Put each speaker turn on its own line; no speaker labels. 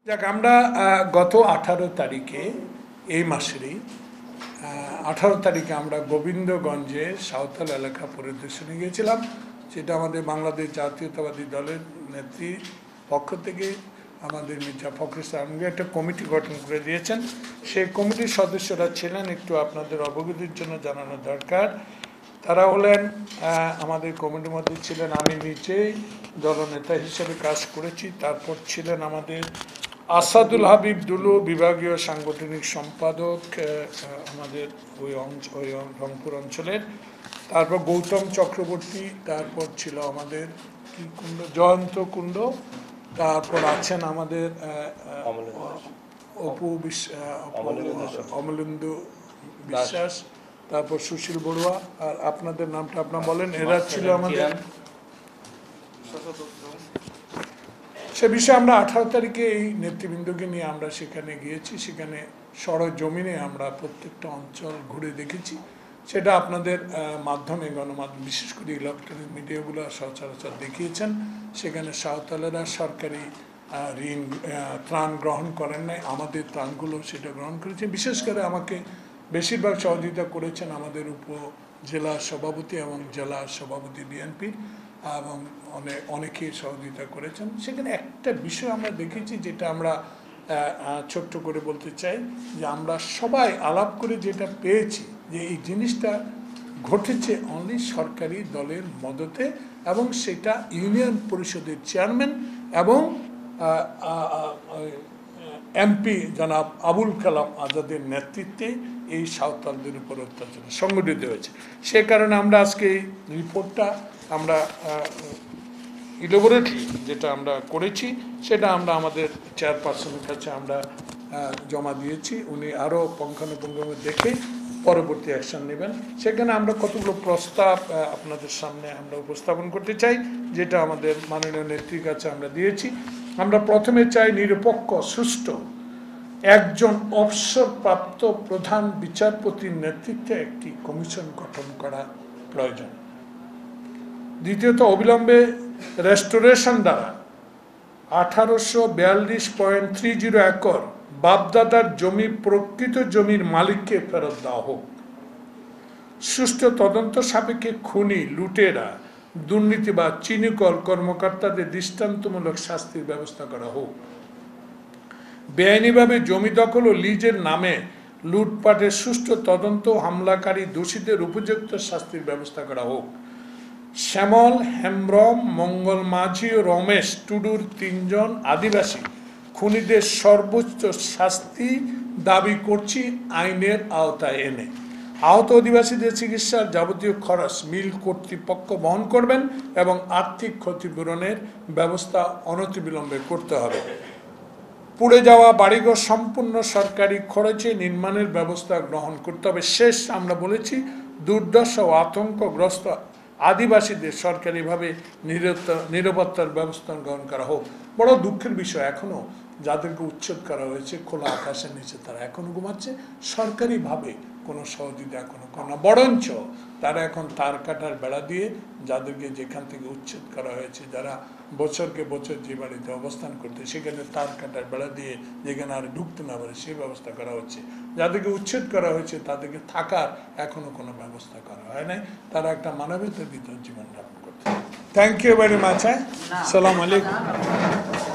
যাক আমরা গত 18 তারিখে এই মাসেরই 18 তারিখে আমরা গোবিন্দগঞ্জে সাঁওতাল এলাকা পরিদর্শনে গিয়েছিলাম, যেটা আমাদের বাংলাদেশ জাতীয়তাবাদী দলের নেত্রী পক্ষ থেকে আমাদের মির্জা ফখরুল ইসলামকে একটা কমিটি গঠন করে দিয়েছেন। সেই কমিটির সদস্যরা ছিলেন, একটু আপনাদের অবগতির জন্য জানানো দরকার, তারা হলেন আমাদের কমিটির মধ্যে ছিলেন আমি নিজেই দলনেতা হিসেবে কাজ করেছি, তারপর ছিলেন আমাদের আসাদুল হাবিব দুলু বিভাগীয় সাংগঠনিক সম্পাদক আমাদের ওই রংপুর অঞ্চলের, তারপর গৌতম চক্রবর্তী, তারপর ছিল আমাদের কি কুণ্ড জয়ন্ত কুণ্ড, তারপর আছেন আমাদের অপু অমলেন্দু বিশ্বাস, তারপর সুশীল বড়ুয়া, আর আপনাদের নামটা আপনার বলেন। এরা ছিল আমাদের। সে বিষয়ে আমরা 18 তারিখে এই নেতৃবৃন্দকে নিয়ে আমরা সেখানে গিয়েছি, সেখানে সরজমিনে আমরা প্রত্যেকটা অঞ্চল ঘুরে দেখেছি। সেটা আপনাদের মাধ্যমে গণমাধ্যম বিশেষ করে ইলেকট্রনিক মিডিয়াগুলো সচরাচর দেখিয়েছেন। সেখানে সাঁওতালেরা সরকারি ঋণ ত্রাণ গ্রহণ করেন নাই, আমাদের ত্রাণগুলো সেটা গ্রহণ করেছে। বিশেষ করে আমাকে বেশিরভাগ সহযোগিতা করেছেন আমাদের উপজেলা সভাপতি এবং জেলা সভাপতি বিএনপির, এবং অনেকেই সহযোগিতা করেছেন। সেখানে একটা বিষয় আমরা দেখেছি, যেটা আমরা ছোট্ট করে বলতে চাই, যে আমরা সবাই আলাপ করে যেটা পেয়েছি, যে এই জিনিসটা ঘটেছে অনলি সরকারি দলের মদতে, এবং সেটা ইউনিয়ন পরিষদের চেয়ারম্যান এবং এমপি জনাব আবুল কালাম আজাদের নেতৃত্বে এই সাঁওতালদের উপর অত্যাচার সংগঠিত হয়েছে। সে কারণে আমরা আজকে এই রিপোর্টটা আমরা ইলাবোরেটলি যেটা আমরা করেছি, সেটা আমরা আমাদের চেয়ারপারসনের কাছে আমরা জমা দিয়েছি। উনি আরও পুঙ্খানুপুঙ্খভাবে দেখে পরবর্তী অ্যাকশন নেবেন। সেখানে আমরা কতগুলো প্রস্তাব আপনাদের সামনে আমরা উপস্থাপন করতে চাই, যেটা আমাদের মাননীয় নেত্রীর কাছে আমরা দিয়েছি। আমরা প্রথমে চাই নিরপেক্ষ সুষ্ঠু একজন অবসরপ্রাপ্ত প্রধান বিচারপতির নেতৃত্বে একটি কমিশন গঠন করা প্রয়োজন। দ্বিতীয়ত, অবিলম্বে রেস্টোরেশন দ্বারা 1842.30 একর বাপদাদার জমি প্রকৃত জমির মালিককে ফেরত দেওয়া হোক। সুষ্ঠু তদন্ত সাপেক্ষে খুনি, লুটেরা, দুর্নীতি বা চিনিকল কর্মকর্তাদের দৃষ্টান্তমূলক শাস্তির ব্যবস্থা করা হোক। বেআইনিভাবে জমি দখল ও লিজের নামে লুটপাটের সুষ্ঠু তদন্ত, হামলাকারী দোষীদের উপযুক্ত শাস্তির ব্যবস্থা করা হোক। শ্যামল, হেমব্রম, মঙ্গল মাঝি ও রমেশ টুডুর 3 জন আদিবাসী খুনিদের সর্বোচ্চ শাস্তি দাবি করছি আইনের আওতায় এনে। আহত অধিবাসীদের চিকিৎসার যাবতীয় খরচ মিল কর্তৃপক্ষ বহন করবেন এবং আর্থিক ক্ষতিপূরণের ব্যবস্থা অনতিবিলম্বে করতে হবে। পুড়ে যাওয়া বাড়িঘর সম্পূর্ণ সরকারি খরচে নির্মাণের ব্যবস্থা গ্রহণ করতে হবে। শেষ আমরা বলেছি, দুর্দশা ও আতঙ্কগ্রস্ত আদিবাসীদের সরকারিভাবে নিরাপত্তার ব্যবস্থা গ্রহণ করা হোক। বড় দুঃখের বিষয়, এখনও যাদেরকে উচ্ছেদ করা হয়েছে খোলা আকাশের নিচে তারা এখনও ঘুমাচ্ছে, সরকারিভাবে কোনো সহযোগিতা এখনও করে না, বরঞ্চ তারা এখন তার কাটার বেড়া দিয়ে যাদেরকে যেখান থেকে উচ্ছেদ করা হয়েছে, যারা বছরকে বছর যে বাড়িতে অবস্থান করতে, সেখানে তার কাটার বেড়া দিয়ে যেখানে আর ঢুকতে না পারে সেই ব্যবস্থা করা হচ্ছে। যাদেরকে উচ্ছেদ করা হয়েছে তাদেরকে থাকার এখনও কোনো ব্যবস্থা করা হয় নাই, তারা একটা মানবেতর ভিতর জীবনযাপন করতে। Thank you very much. সালাম আলাইকুম।